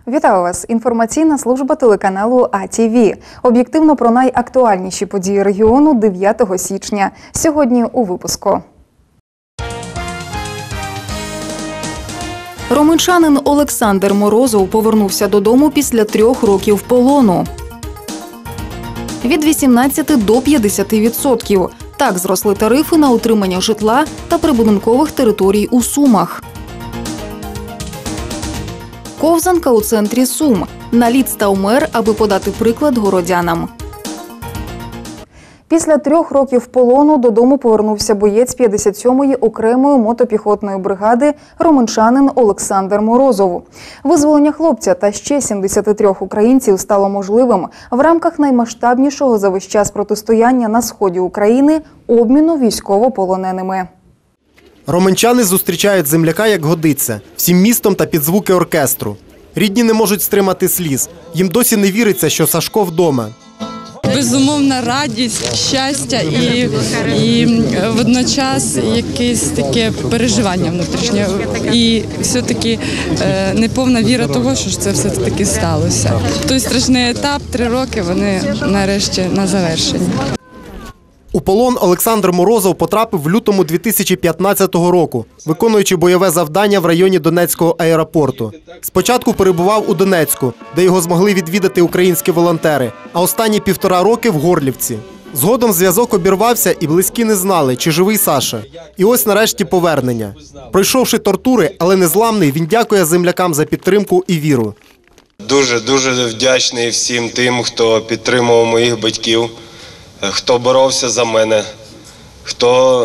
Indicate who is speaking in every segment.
Speaker 1: Вітаю вас! Інформаційна служба телеканалу АТВ. Об'єктивно про найактуальніші події регіону 9 січня. Сьогодні у випуску. Ромичанин Олександр Морозов повернувся додому після 3 років полону. Від 18 до 50%. Так зросли тарифи на утримання житла та прибудинкових територій у Сумах. Ковзанка у центрі Сум. Наліт став мер, аби подати приклад городянам. Після 3 років полону додому повернувся боєць 57-ї окремої мотопіхотної бригади ромичанин Олександр Морозов. Визволення хлопця та ще 73 українців стало можливим в рамках наймасштабнішого за весь час протистояння на сході України – обміну військовополоненими.
Speaker 2: Ромичани зустрічають земляка як годиться, всім містом та під звуки оркестру. Рідні не можуть стримати сліз. Їм досі не віриться, що Сашко вдома.
Speaker 3: Безумовна радість, щастя і водночас якесь таке переживання внутрішнє. І все-таки неповна віра того, що це все-таки сталося. Той страшний етап, 3 роки, вони нарешті на завершенні.
Speaker 2: У полон Олександр Морозов потрапив в лютому 2015 року, виконуючи бойове завдання в районі Донецького аеропорту. Спочатку перебував у Донецьку, де його змогли відвідати українські волонтери, а останні 1,5 роки в Горлівці. Згодом зв'язок обірвався і близькі не знали, чи живий Саша. І ось нарешті повернення. Пройшовши тортури, але незламний, він дякує землякам за підтримку і віру.
Speaker 4: Дуже вдячний всім тим, хто підтримував моїх батьків, хто боровся за мене, хто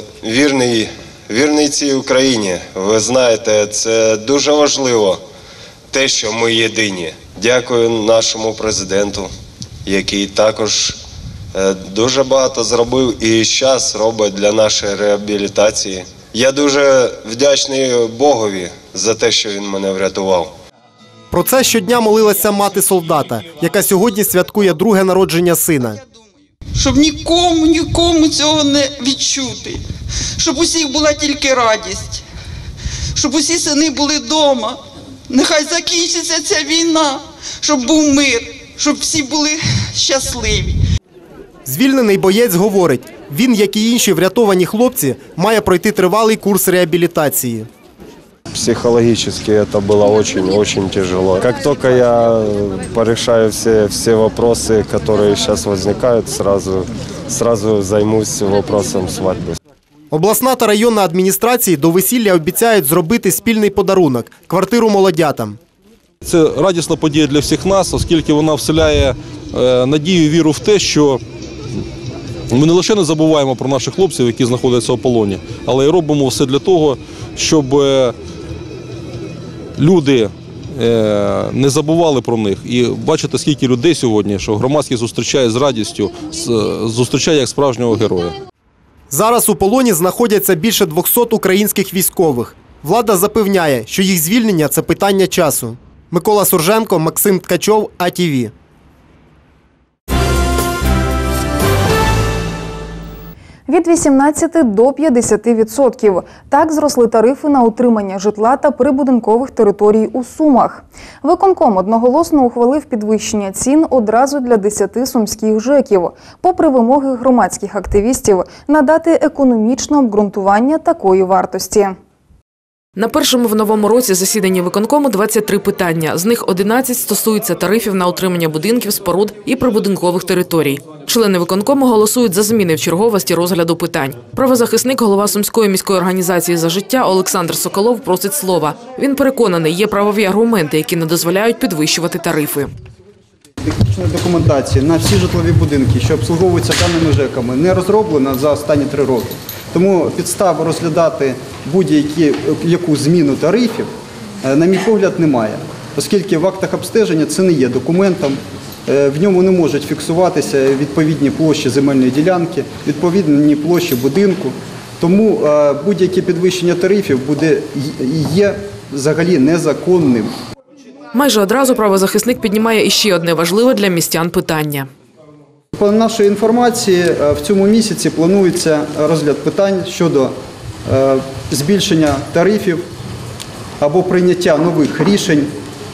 Speaker 4: вірний цій Україні. Ви знаєте, це дуже важливо, те, що ми єдині. Дякую нашому президенту, який також дуже багато зробив і зараз робить для нашої реабілітації. Я дуже вдячний Богові за те, що він мене врятував.
Speaker 2: Про це щодня молилася мати солдата, яка сьогодні святкує 2-ге народження сина.
Speaker 5: Щоб нікому цього не відчути. Щоб усіх була тільки радість. Щоб усі сини були вдома. Нехай закінчиться ця війна. Щоб був мир. Щоб всі були щасливі.
Speaker 2: Звільнений боєць говорить, він, як і інші врятовані хлопці, має пройти тривалий курс реабілітації.
Speaker 6: Психологически это было очень тяжело. Как только я порешаю все вопросы, которые сейчас возникают, сразу займусь вопросом свадьбы.
Speaker 2: Обласна та районна адміністрації до весілля обіцяють зробити спільний подарунок – квартиру молодятам.
Speaker 7: Це радісна подія для всіх нас, оскільки вона вселяє надію і віру в те, що ми не лише не забуваємо про наших хлопців, які знаходяться у полоні, але й робимо все для того, щоб люди не забували про них. І бачите, скільки людей сьогодні, що громадськість зустрічає з радістю, зустрічає як справжнього героя.
Speaker 2: Зараз у полоні знаходяться більше 200 українських військових. Влада запевняє, що їх звільнення – це питання часу. Микола Сурженко, Максим Ткачов, АТВ.
Speaker 1: Від 18 до 50%. Так зросли тарифи на утримання житла та прибудинкових територій у Сумах. Виконком одноголосно ухвалив підвищення цін одразу для 10 сумських ЖЕКів, попри вимоги громадських активістів надати економічне обґрунтування такої вартості.
Speaker 8: На першому в новому році засіданні виконкому 23 питання. З них 11 стосуються тарифів на утримання будинків, споруд і прибудинкових територій. Члени виконкому голосують за зміни в черговості розгляду питань. Правозахисник, голова Сумської міської організації «За життя» Олександр Соколов просить слова. Він переконаний, є правові аргументи, які не дозволяють підвищувати тарифи.
Speaker 9: Технічна документація на всі житлові будинки, що обслуговуються даними ЖЕКами, не розроблена за останні 3 роки. Тому підстави розглядати будь-яку зміну тарифів, на мій погляд, немає. Оскільки в актах обстеження це не є документом, в ньому не можуть фіксуватися відповідні площі земельної ділянки, відповідні площі будинку. Тому будь-яке підвищення тарифів є взагалі незаконним.
Speaker 8: Майже одразу правозахисник піднімає іще одне важливе для містян питання.
Speaker 9: По нашій інформації, в цьому місяці планується розгляд питань щодо збільшення тарифів або прийняття нових рішень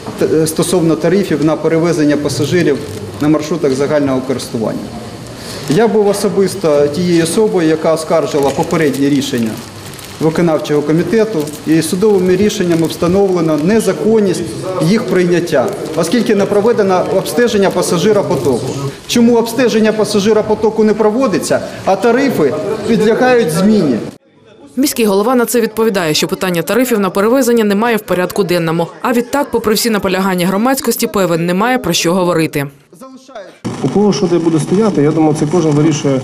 Speaker 9: стосовно тарифів на перевезення пасажирів на маршрутах загального користування. Я був особисто тією особою, яка оскаржила попереднє рішення виконавчого комітету, і судовими рішеннями встановлено незаконність їх прийняття, оскільки не проведено обстеження пасажиропотоку. Чому обстеження пасажиропотоку не проводиться, а тарифи підлягають зміні?
Speaker 8: Міський голова на це відповідає, що питання тарифів на перевезення немає в порядку денному. А відтак, попри всі наполягання громадськості, певен, немає про що говорити.
Speaker 10: У кого що де буде стояти, я думаю, це кожен вирішує,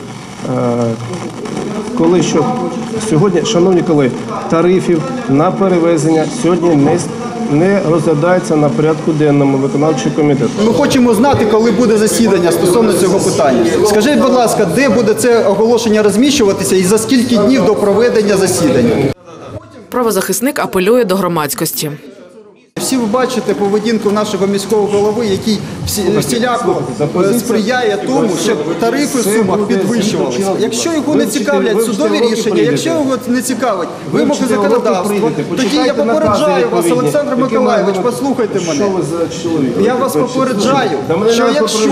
Speaker 10: коли що. Сьогодні, шановні колеги, тарифів на перевезення сьогодні не розглядається на порядку денному виконавчого комітету.
Speaker 9: Ми хочемо знати, коли буде засідання стосовно цього питання. Скажіть, будь ласка, де буде це оголошення розміщуватися і за скільки днів до проведення засідання?
Speaker 8: Правозахисник апелює до громадськості.
Speaker 9: Всі ви бачите поведінку нашого міського голови, який всіляко сприяє тому, щоб тарифи в Сумах підвищувалися. Якщо його не цікавлять судові рішення, якщо його не цікавить вимоги законодавства, тоді я попереджаю вас, Олександр Миколайович, послухайте мене. Я вас попереджаю, що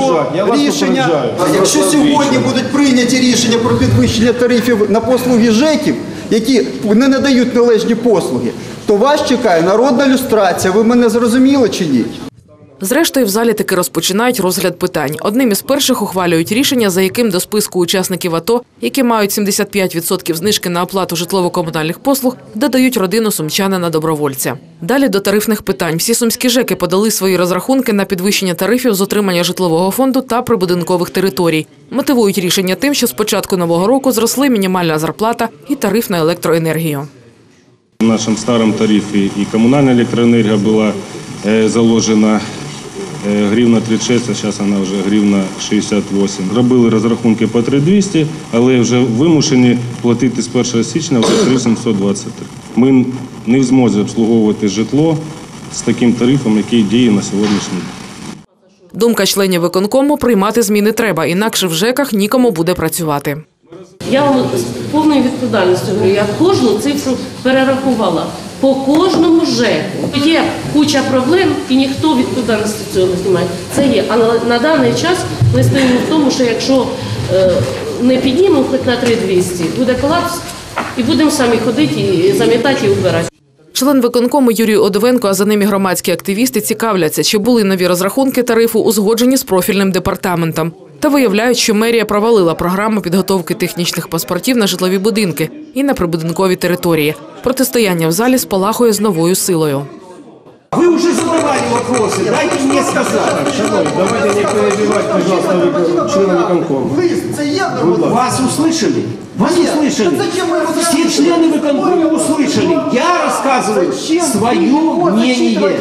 Speaker 9: якщо сьогодні будуть прийняті рішення про підвищення тарифів на послуги ЖЕКів, які не надають належні послуги, то вас чекає народна люстрація. Ви мене зрозуміли чи ні?
Speaker 8: Зрештою, в залі таки розпочинають розгляд питань. Одним із перших ухвалюють рішення, за яким до списку учасників АТО, які мають 75% знижки на оплату житлово-комунальних послуг, додають родину сумчанина-добровольця. Далі до тарифних питань. Всі сумські ЖЕКи подали свої розрахунки на підвищення тарифів з отримання житлового фонду та прибудинкових територій. Мотивують рішення тим, що з початку нового року зросли мінімальна зарплата і тариф на електроенергію.
Speaker 11: В нашем старом тарифе и коммунальная электроэнергия была заложена гривна 36, а сейчас она вже гривна 68. Робили розрахунки по 3200, але вже вимушені платити з 1 січня вже 3723. Ми не в змозі обслуговувати житло з таким тарифом, який діє на сьогоднішній день.
Speaker 8: Думка членів виконкому – приймати зміни треба, інакше в ЖЕКах нікому буде працювати.
Speaker 12: Я вам з повною відповідальністю говорю, я кожну цифру перерахувала. По кожному ЖЕКу є куча проблем і ніхто відповідальності цього не знімає. Це є. А на даний час ми стоїмо в тому, що якщо не піднімемо хоч на 3200, буде колапс і будемо самі ходити, і замітати, і убирати.
Speaker 8: Член виконкому Юрій Одовенко, а за ним і громадські активісти цікавляться, чи були нові розрахунки тарифу узгоджені з профільним департаментом. Та виявляють, що мерія провалила програму підготовки технічних паспортів на житлові будинки і на прибудинкові території. Протистояння в залі спалахує з новою силою.
Speaker 13: Вы уже задавали вопросы, дайте мне сказать.
Speaker 10: Давайте не перебивать, пожалуйста, члена виконкому.
Speaker 13: Вас услышали? Вас услышали? Все члены виконкому услышали. Я рассказываю свое мнение.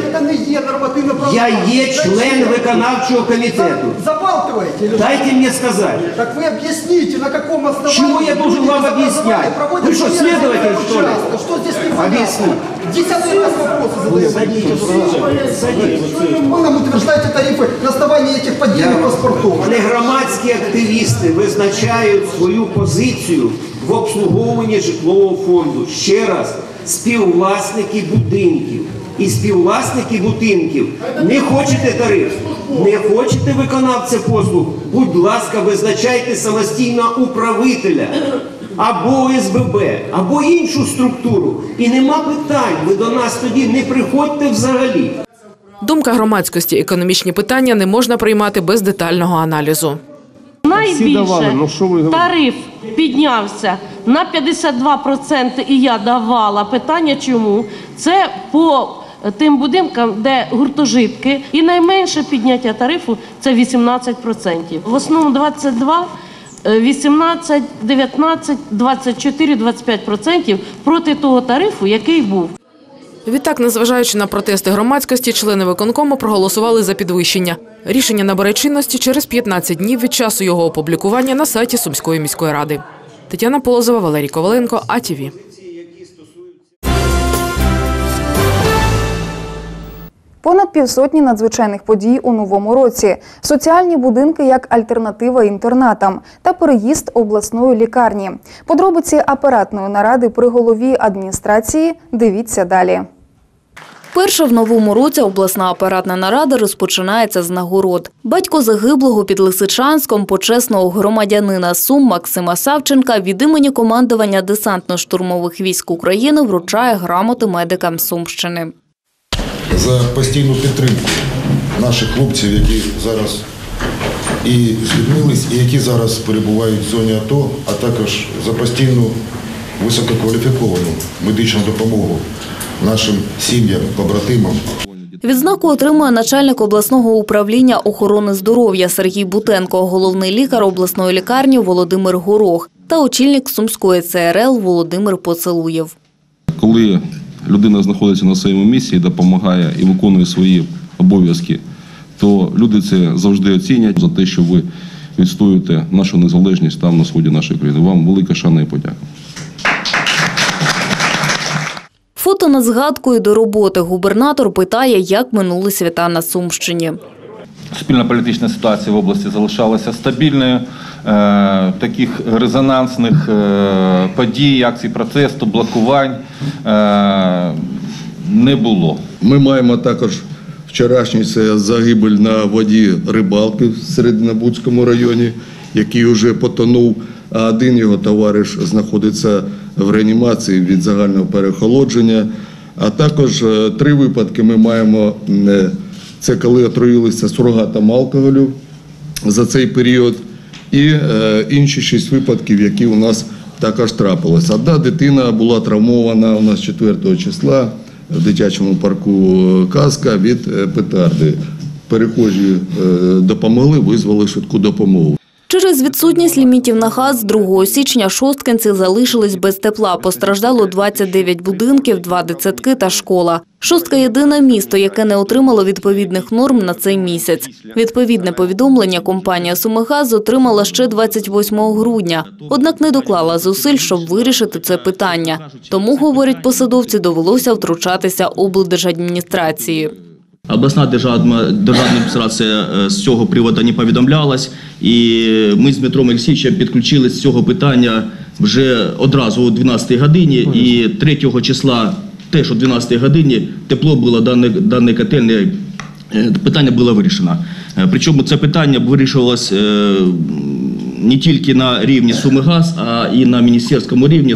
Speaker 13: Я є член виконавчого комітету. Дайте мне сказать.
Speaker 9: Так вы объясните, на каком основании...
Speaker 13: Чего я должен вам объяснять? Вы что, следователь, что ли?
Speaker 9: Что здесь не
Speaker 13: Объясни.
Speaker 9: Десятый раз вопросы задаете. Вы нам утверждаете тарифы на основании этих поддельных паспортов.
Speaker 13: Вони громадські активісти визначають свою позицію в обслуговуванні житлового фонду. Ще раз, співвласники будинків. І співвласники будинків. Не хочете тариф? Не хочете виконавця послуг? Будь ласка, визначайте самостійно управителя. Або ОСББ, або іншу структуру. І нема питань, ви до нас тоді не приходьте взагалі.
Speaker 8: Думка громадськості – економічні питання не можна приймати без детального аналізу.
Speaker 12: Найбільше тариф піднявся на 52%, і я давала питання чому. Це по тим будинкам, де гуртожитки, і найменше підняття тарифу – це 18%. В основному 22%. 18, 19, 24, 25% проти того тарифу, який був.
Speaker 8: Відтак, незважаючи на протести громадськості, члени виконкому проголосували за підвищення. Рішення набере чинності через 15 днів від часу його опублікування на сайті Сумської міської ради. Тетяна Полозова, Валерій Коваленко, АТВ.
Speaker 1: Понад півсотні надзвичайних подій у новому році, соціальні будинки як альтернатива інтернатам та переїзд обласної лікарні. Подробиці апаратної наради при голові адміністрації дивіться далі.
Speaker 14: Перша в новому році обласна апаратна нарада розпочинається з нагород. Батько загиблого під Лисичанськом, почесного громадянина Сум Максима Савченка від імені командування десантно-штурмових військ України вручає грамоти медикам Сумщини.
Speaker 15: За постійну підтримку наших хлопців, які зараз і звільнились, і які зараз перебувають в зоні АТО, а також за постійну висококваліфіковану медичну допомогу нашим сім'ям, побратимам.
Speaker 14: Відзнаку отримує начальник обласного управління охорони здоров'я Сергій Бутенко, головний лікар обласної лікарні Володимир Горох та очільник Сумської ЦРЛ Володимир Поцелуєв.
Speaker 7: Коли людина знаходиться на своєму місці і допомагає і виконує свої обов'язки, то люди це завжди оцінять за те, що ви відстоюєте нашу незалежність там на сході нашої країни. Вам велика шана і подяка.
Speaker 14: Фото на згадку і до роботи. Губернатор питає, як минули свята на Сумщині.
Speaker 16: Суспільна політична ситуація в області залишалася стабільною. Таких резонансних подій, акцій протесту, блокувань не було.
Speaker 17: Ми маємо також вчорашній загибель на воді рибалки в Серединобудському районі, який вже потонув, а один його товариш знаходиться в реанімації від загального переохолодження. А також 3 випадки ми маємо, це коли отруїлися сурогатом алкоголю за цей період, і інші 6 випадків, які у нас також трапилися. Одна дитина була травмована у нас 4 числа в дитячому парку «Казка» від петарди. Перехожі допомогли, визвали швидку допомогу.
Speaker 14: Через відсутність лімітів на газ з 2 січня шосткинці залишились без тепла. Постраждало 29 будинків, 2 дитсадки та школа. Шостка – єдине місто, яке не отримало відповідних норм на цей місяць. Відповідне повідомлення компанія «Сумигаз» отримала ще 28 грудня. Однак не доклала зусиль, щоб вирішити це питання. Тому, говорять посадовці, довелося втручатися облдержадміністрації.
Speaker 18: Обласна державна адміністрація з цього приводу не повідомлялась, і ми з Дмитром Олексійовичем підключились з цього питання вже одразу о 12-й годині, і 3 числа теж о 12-й годині тепло було даної котельні, питання було вирішено. Причому це питання вирішувалось не тільки на рівні Сумигаз, а і на міністерському рівні.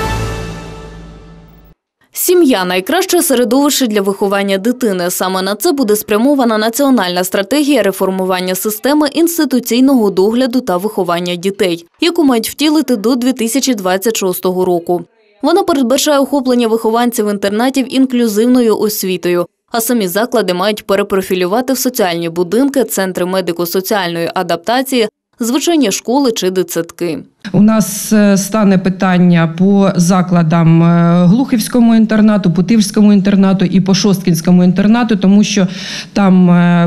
Speaker 14: Сім'я – найкраще середовище для виховання дитини. Саме на це буде спрямована національна стратегія реформування системи інституційного догляду та виховання дітей, яку мають втілити до 2026 року. Вона передбачає охоплення вихованців інтернатів інклюзивною освітою, а самі заклади мають перепрофілювати в соціальні будинки, центри медико-соціальної адаптації, звичайні школи чи дитсадки.
Speaker 19: У нас стане питання по закладам Глухівському інтернату, Путивському інтернату і по Шосткинському інтернату, тому що там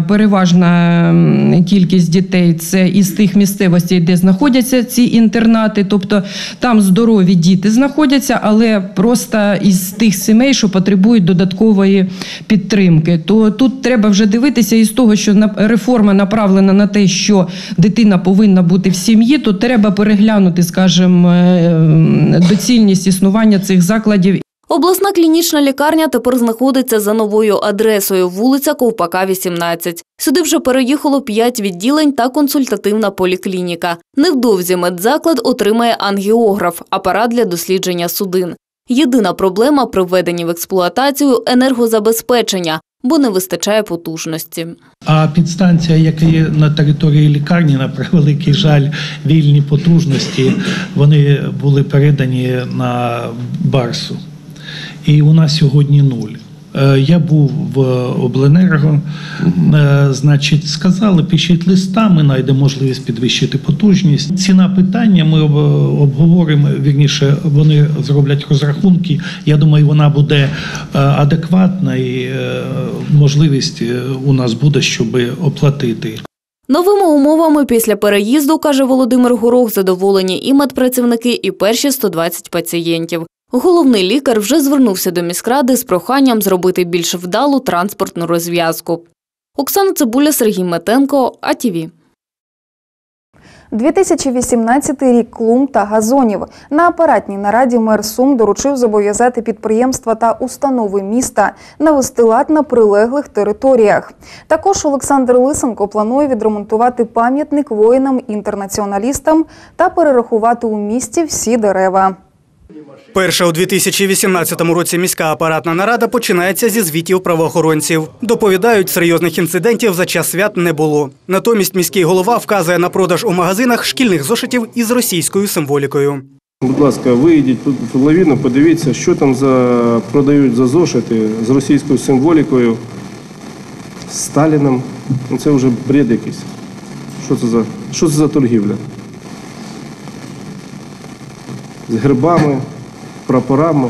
Speaker 19: переважна кількість дітей – це із тих місцевостей, де знаходяться ці інтернати, тобто там здорові діти знаходяться, але просто із тих сімей, що потребують додаткової підтримки. То тут треба вже дивитися із того, що реформа направлена на те, що дитина повинна бути в сім'ї, то треба переглянути, скажімо, доцільність існування цих закладів.
Speaker 14: Обласна клінічна лікарня тепер знаходиться за новою адресою – вулиця Ковпака, 18. Сюди вже переїхало 5 відділень та консультативна поліклініка. Невдовзі медзаклад отримає ангіограф – апарат для дослідження судин. Єдина проблема при введенні в експлуатацію – енергозабезпечення, бо не вистачає потужності.
Speaker 20: А підстанція, яка є на території лікарні, на превеликий жаль, вільні потужності, вони були передані на Барсу. І у нас сьогодні 0. Я був в обленерго, значить, сказали, пишіть листа, ми знайдемо можливість підвищити потужність. Ціна питання ми обговоримо, вірніше, вони зроблять розрахунки. Я думаю, вона буде адекватна і можливість у нас буде, щоб оплатити.
Speaker 14: Новими умовами після переїзду, каже Володимир Горох, задоволені і медпрацівники, і перші 120 пацієнтів. Головний лікар вже звернувся до міськради з проханням зробити більш вдалу транспортну розв'язку. Оксана Цибуля, Сергій Метенко, АТВ.
Speaker 1: 2018 рік клумб та газонів. На апаратній нараді мер Сум доручив зобов'язати підприємства та установи міста навести лад на прилеглих територіях. Також Олександр Лисенко планує відремонтувати пам'ятник воїнам-інтернаціоналістам та перерахувати у місті всі дерева.
Speaker 21: Перша у 2018 році міська апаратна нарада починається зі звітів правоохоронців. Доповідають, серйозних інцидентів за час свят не було. Натомість міський голова вказує на продаж у магазинах шкільних зошитів із російською символікою.
Speaker 10: Будь ласка, вийдіть в лавіну, подивіться, що там продають за зошити з російською символікою, з Сталіном. Це вже бред якийсь. Що це за торгівля? З гербами, прапорами.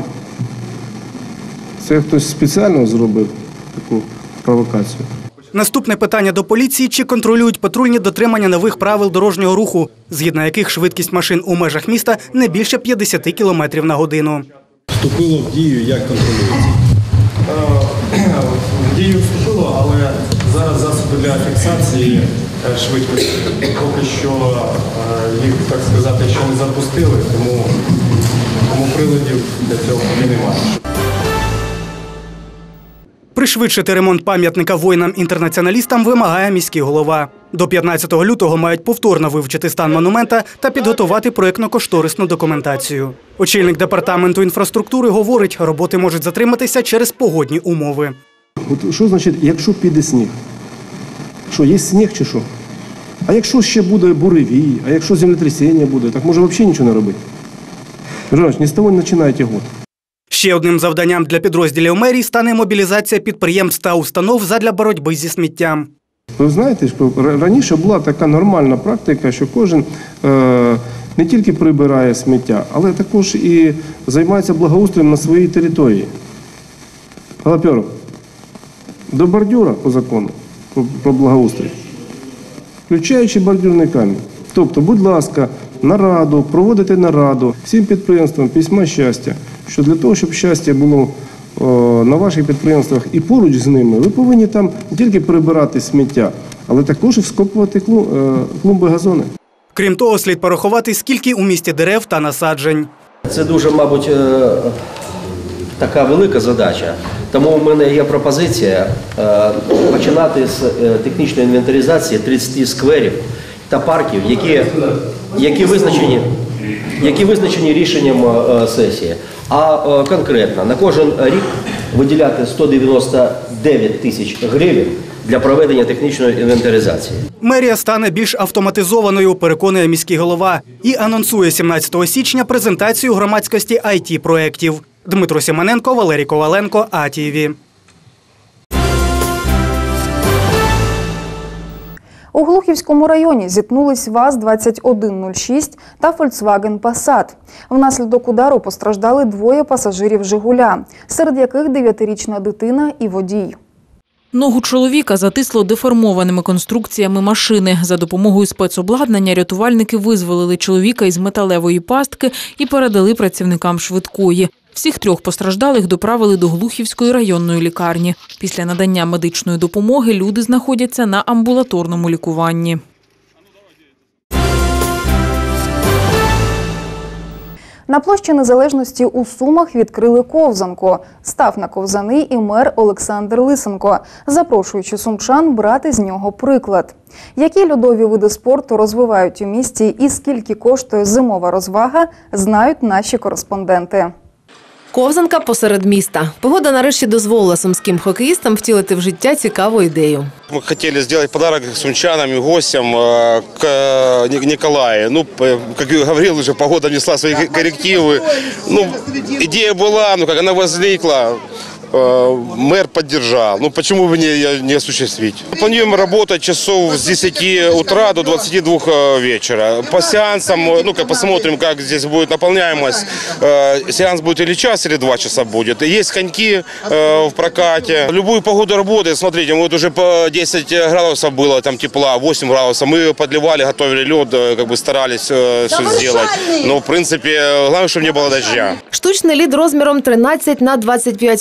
Speaker 10: Це хтось спеціально зробив таку провокацію.
Speaker 21: Наступне питання до поліції – чи контролюють патрульні дотримання нових правил дорожнього руху, згідно яких швидкість машин у межах міста не більше 50 км на годину.
Speaker 22: Вступило в дію, як контролюється? В дію вступило, але зараз засоби для фіксації швидкості. Поки що їх, так сказати, ще не запустили, тому приладів для цього немає.
Speaker 21: Пришвидшити ремонт пам'ятника воїнам-інтернаціоналістам вимагає міський голова. До 15 лютого мають повторно вивчити стан монумента та підготувати проєктно-кошторисну документацію. Очільник департаменту інфраструктури говорить, роботи можуть затриматися через погодні умови.
Speaker 10: Що значить, якщо піде сніг? Що, є сніг чи що? А якщо ще буде буревій, а якщо землетрясіння буде, так може взагалі нічого не робити? Миронович, не з того не починайте год.
Speaker 21: Ще одним завданням для підрозділів мерії стане мобілізація підприємств та установ задля боротьби зі сміттям.
Speaker 10: Ви знаєте, що раніше була така нормальна практика, що кожен не тільки прибирає сміття, але також і займається благоустроєм на своїй території. Галаперов, до бордюра по закону про благоустрій, включаючи бордюрний камінь. Тобто, будь ласка, нараду, проводити нараду всім підприємствам письма щастя, що для того, щоб щастя було на ваших підприємствах і поруч з ними, ви повинні там не тільки прибирати сміття, але також і вскопувати клумби, газони.
Speaker 21: Крім того, слід порахувати, скільки у місті дерев та насаджень.
Speaker 23: Це дуже, мабуть, така велика задача. Тому в мене є пропозиція починати з технічної інвентаризації 30 скверів та парків, які визначені рішенням сесії. А конкретно на кожен рік виділяти 199 тисяч гривень для проведення технічної інвентаризації.
Speaker 21: Мерія стане більш автоматизованою, переконує міський голова, і анонсує 17 січня презентацію громадськості IT-проєктів. Дмитро Сімоненко, Валерій Коваленко, АТВ.
Speaker 1: У Глухівському районі зіткнулись ВАЗ-2106 та Volkswagen Passat. Внаслідок удару постраждали двоє пасажирів «Жигуля», серед яких 9-річна дитина і водій.
Speaker 8: Ногу чоловіка затисло деформованими конструкціями машини. За допомогою спецобладнання рятувальники визволили чоловіка із металевої пастки і передали працівникам швидкої. Всіх трьох постраждалих доправили до Глухівської районної лікарні. Після надання медичної допомоги люди знаходяться на амбулаторному лікуванні.
Speaker 1: На площі Незалежності у Сумах відкрили ковзанку. Став на ковзани і мер Олександр Лисенко, запрошуючи сумчан брати з нього приклад. Які льодові види спорту розвивають у місті і скільки коштує зимова розвага, знають наші кореспонденти.
Speaker 24: Ковзанка посеред міста. Погода нарешті дозволила сумським хокеїстам втілити в життя цікаву ідею.
Speaker 25: Ми хотіли зробити подарок сумчанам і гостям к Николаю. Ну, як говорив, вже погода внесла свої корективи. Ну, ідея була, ну, як вона возникла, мэр поддержал. Ну, почему бы не осуществить? Планируем работать часов с 10 утра до 22 вечера. По сеансам, ну, посмотрим, как здесь будет наполняемость. Сеанс будет или час, или 2 часа будет. Есть коньки в прокате. В любую погоду работает. Смотрите, вот уже по 10 градусов было, там тепла, 8 градусов. Мы подливали, готовили лед, как бы старались все сделать. Но, в принципе, главное, чтобы не было дождя.
Speaker 24: Штучний лід розміром 13 на 25 метрів.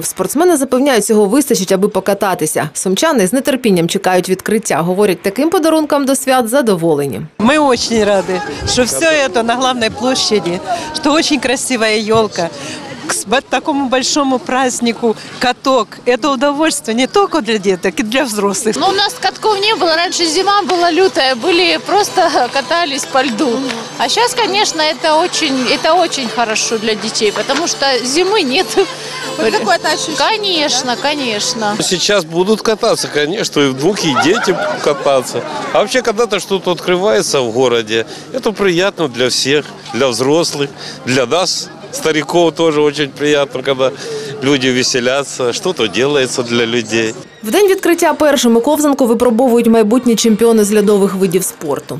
Speaker 24: Спортсмени запевняють, цього вистачить, аби покататися. Сумчани з нетерпінням чекають відкриття. Говорять, таким подарункам до свят задоволені.
Speaker 2: Мы очень рады, что все это на главной площади, что очень красивая елка. К такому большому празднику каток – это удовольствие не только для деток, и для взрослых.
Speaker 3: Ну, у нас катков не было. Раньше зима была лютая, просто катались по льду. А сейчас, конечно, это очень хорошо для детей, потому что зимы нет. Какое-то ощущение? Конечно, конечно.
Speaker 4: Сейчас будут кататься, конечно, и внуки, и дети кататься. А вообще, когда-то что-то открывается в городе, это приятно для всех, для взрослых, для нас, стариков тоже очень приятно, когда люди веселятся, что-то делается для людей.
Speaker 24: В день відкриття першому ковзанку випробовують майбутні чемпіони з льодових видів спорту.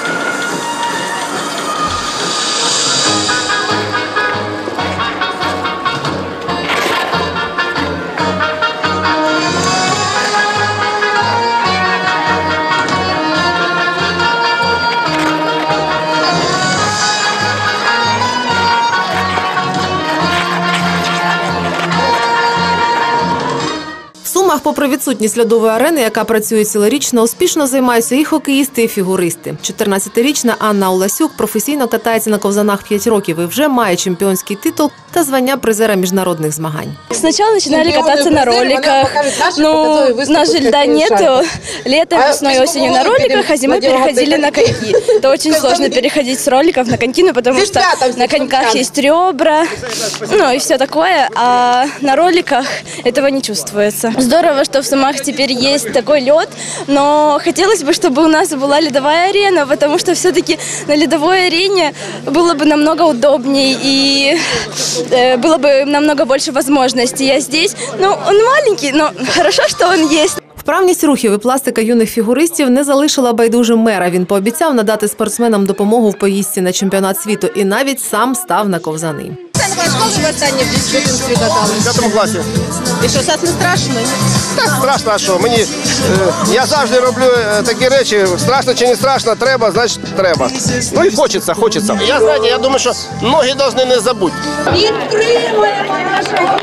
Speaker 24: Попри відсутність льодової арени, яка працює цілорічно, успішно займаються і хокеїсти, і фігуристи. 14-річна Анна Оласюк професійно катається на ковзанах 5 років і вже має чемпіонський титул та звання призера міжнародних змагань.
Speaker 5: Спочатку починали кататися на роликах, но у нас же льда нету. Летом, весной, осенью на роликах, а зимой переходили на коньки. Это очень сложно переходить с роликов на коньки, потому что на коньках есть ребра, ну и все такое, а на роликах этого не чувствуется. Здорово, что в Сумах теперь есть такой лед, но хотелось бы, чтобы у нас была ледовая арена, потому что все-таки на ледовой арене было бы намного удобнее и было бы намного больше возможностей. А здесь, ну, он маленький, но хорошо, что он есть.
Speaker 24: Вправність рухів і пластика юних фігуристів не залишила байдужим мера. Він пообіцяв надати спортсменам допомогу в поїздці на чемпіонат світу і навіть сам став на ковзани.
Speaker 6: Скільки ви останні в дитинстві катали?
Speaker 26: В 5 класі.
Speaker 6: І що, зараз не страшно?
Speaker 26: Так, страшно, а що? Я завжди роблю такі речі, страшно чи не страшно, треба, значить треба. Ну і хочеться. Я думаю, що ноги повинні не забути.
Speaker 6: Підтримуємо нашого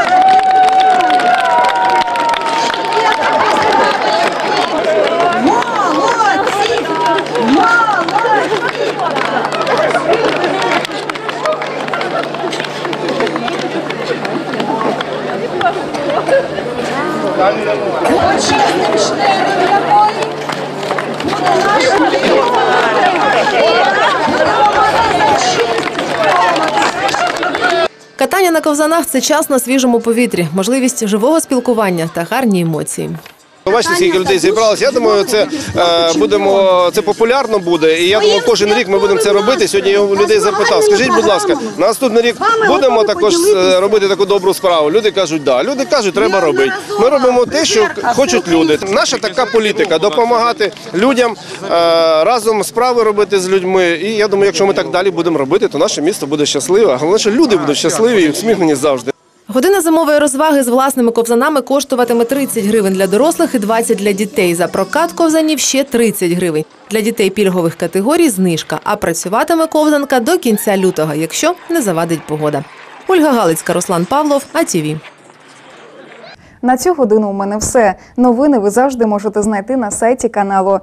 Speaker 24: Катання на ковзанах – це час на свіжому повітрі, можливість живого спілкування та гарні емоції.
Speaker 26: Бачите, скільки людей зібралося. Я думаю, це популярно буде. І я думаю, кожен рік ми будемо це робити. Сьогодні я у людей запитав, скажіть, будь ласка, на наступний рік будемо також робити таку добру справу? Люди кажуть, да. Люди кажуть, треба робити. Ми робимо те, що хочуть люди. Наша така політика – допомагати людям, разом справи робити з людьми. І я думаю, якщо ми так далі будемо робити, то наше місто буде щасливе. А головне, що люди будуть щасливі і всміхнені завжди.
Speaker 24: Година зимової розваги з власними ковзанами коштуватиме 30 гривень для дорослих і 20 для дітей. За прокат ковзанів ще 30 гривень. Для дітей пільгових категорій знижка, а працюватиме ковзанка до кінця лютого, якщо не завадить погода. Ольга Галицька, Руслан Павлов, АТВ.
Speaker 1: На цю годину у мене все. Новини ви завжди можете знайти на сайті каналу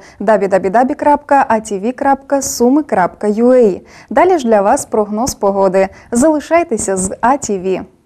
Speaker 1: www.atv.sumi.ua. Далі ж для вас прогноз погоди. Залишайтеся з АТВ.